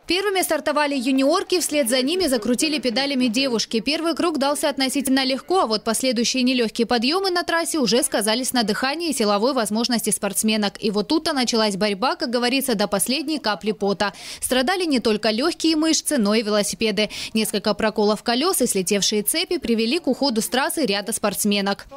Первыми стартовали юниорки, вслед за ними закрутили педалями девушки. Первый круг дался относительно легко, а вот последующие нелегкие подъемы на трассе уже сказались на дыхании и силовой возможности спортсменок. И вот тут-то началась борьба, как говорится, до последней капли пота. Страдали не только легкие мышцы, но и велосипеды. Несколько проколов колес и слетевшие цепи привели к уходу с трассы ряда спортсменок.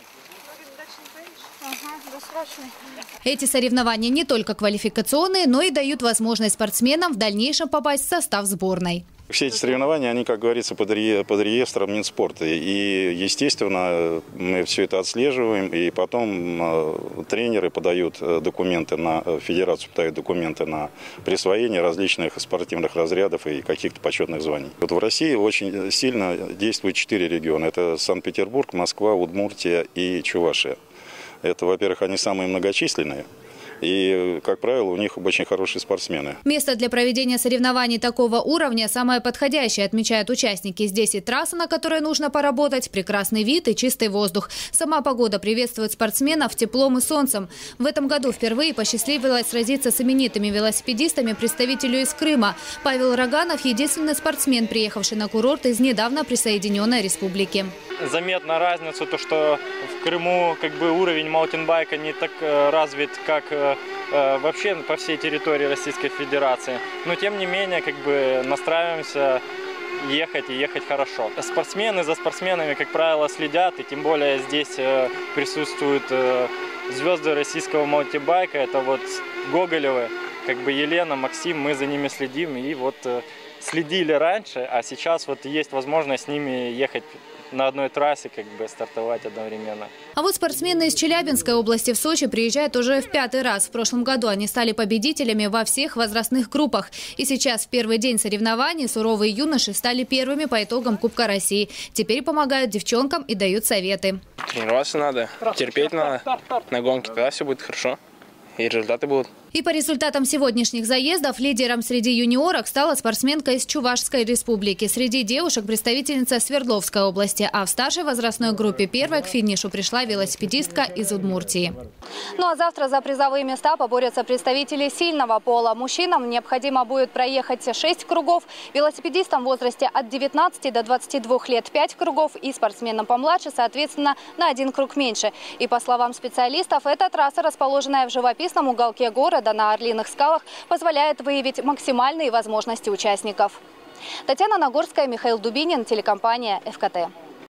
Эти соревнования не только квалификационные, но и дают возможность спортсменам в дальнейшем попасть в состав сборной. Все эти соревнования, они, как говорится, под реестром Минспорта. И, естественно, мы все это отслеживаем. И потом тренеры подают документы федерацию подают документы на присвоение различных спортивных разрядов и каких-то почетных званий. Вот в России очень сильно действует 4 региона. Это Санкт-Петербург, Москва, Удмуртия и Чувашия. Это, во-первых, они самые многочисленные. И, как правило, у них очень хорошие спортсмены. Место для проведения соревнований такого уровня самое подходящее, отмечают участники. Здесь и трасса, на которой нужно поработать, прекрасный вид и чистый воздух. Сама погода приветствует спортсменов теплом и солнцем. В этом году впервые посчастливилось сразиться с именитыми велосипедистами представителю из Крыма. Павел Роганов – единственный спортсмен, приехавший на курорт из недавно присоединенной республики. Заметна разница, то что в Крыму уровень маунтинбайка не так развит, как вообще по всей территории Российской Федерации. Но тем не менее настраиваемся ехать и ехать хорошо. Спортсмены за спортсменами, как правило, следят, и тем более здесь присутствуют звезды российского маунтинбайка. Это вот Гоголевы, Елена, Максим, мы за ними следим и следили раньше, а сейчас есть возможность с ними ехать на одной трассе, стартовать одновременно. А вот спортсмены из Челябинской области в Сочи приезжают уже в 5-й раз. В прошлом году они стали победителями во всех возрастных группах. И сейчас, в первый день соревнований, суровые юноши стали первыми по итогам Кубка России. Теперь помогают девчонкам и дают советы. Тренироваться надо, терпеть надо. На гонке тогда все будет хорошо. И результаты будут. И по результатам сегодняшних заездов лидером среди юниорок стала спортсменка из Чувашской республики. Среди девушек представительница Свердловской области, а в старшей возрастной группе первой к финишу пришла велосипедистка из Удмуртии. Ну а завтра за призовые места поборются представители сильного пола. Мужчинам необходимо будет проехать 6 кругов, велосипедистам в возрасте от 19 до 22 лет 5 кругов и спортсменам помладше, соответственно, на 1 круг меньше. И по словам специалистов, эта трасса, расположенная в живописном уголке города на Орлиных скалах, позволяет выявить максимальные возможности участников. Татьяна Нагорская, Михаил Дубинин, телекомпания ФКТ.